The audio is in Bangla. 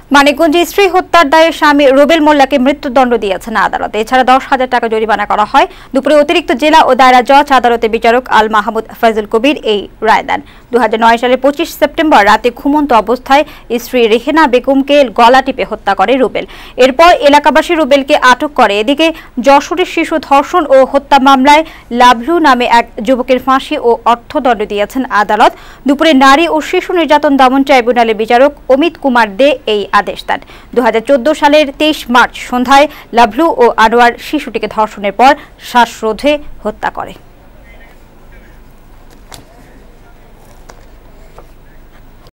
মানিকগঞ্জে স্ত্রী হত্যার দায়ে স্বামী রুবেল মোল্লাকে মৃত্যুদণ্ড দিয়েছেন আদালত। এছাড়া 10,000 টাকা জরিমানা করা হয়। দুপুরে অতিরিক্ত জেলা ও দায়রা জজ আদালতের বিচারক আল মাহমুদ ফয়জুল কবির এই রায় দেন। 2009 সালের 25 সেপ্টেম্বর রাতে ঘুমন্ত অবস্থায় স্ত্রী রেহেনা বেগমকে গলা টিপে হত্যা করে রুবেল। এরপর এলাকাবাসী রুবেলকে আটক করে। এদিকে যশোরের শিশু ধর্ষণ ও হত্যা মামলায় লাভলু নামে এক যুবকের ফাঁসি ও অর্থদণ্ড দিয়েছেন আদালত। দুপুরে নারী ও শিশু নির্যাতন দমন ট্রাইব্যুনালের বিচারক অমিত কুমার দে এই আদেশ দেন। 2014 সালের 23 মার্চ সন্ধ্যায় লাভলু ও আনোয়ার শিশুটিকে ধর্ষণের পর শ্বাসরোধে হত্যা করে।